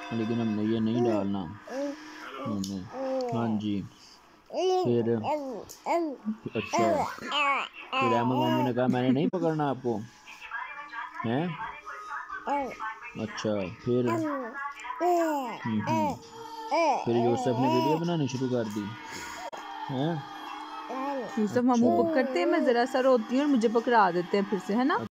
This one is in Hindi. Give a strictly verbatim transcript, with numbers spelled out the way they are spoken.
लेकिन हमने ये नहीं डालना हमने। हाँ जी। फिर अच्छा, फिर अहमद मामू ने कहा मैंने नहीं पकड़ना आपको, हैं? अच्छा, फिर हम्म हम्म। फिर यूसुफ ने वीडियो बनानी शुरू कर दी, हैं? यूसुफ मामू अच्छा पकड़ते हैं, मैं जरा सा रोती हूँ और मुझे पकड़ा देते हैं फिर से, है ना।